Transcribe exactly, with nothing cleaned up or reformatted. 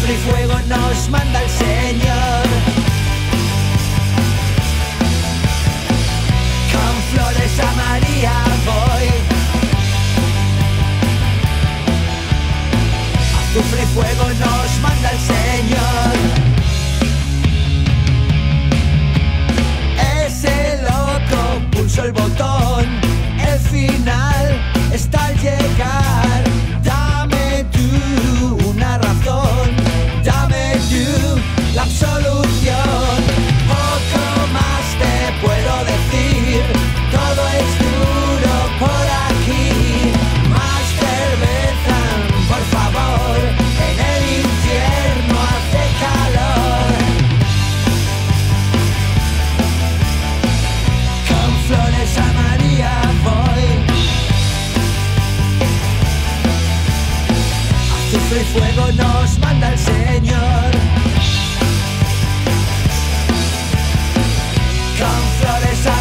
Azufre y fuego nos manda el Señor. Con flores a María voy. Azufre y fuego nos manda el Señor. Ese loco pulsó el botón. El final está al llegar. Dame tú una razón. Dame tú la absolución. Poco más te puedo decir. Todo es duro por aquí. Más cerveza, por favor. En el infierno hace calor. Con flores a María voy. Azufre y fuego nos manda el Señor. Con flores a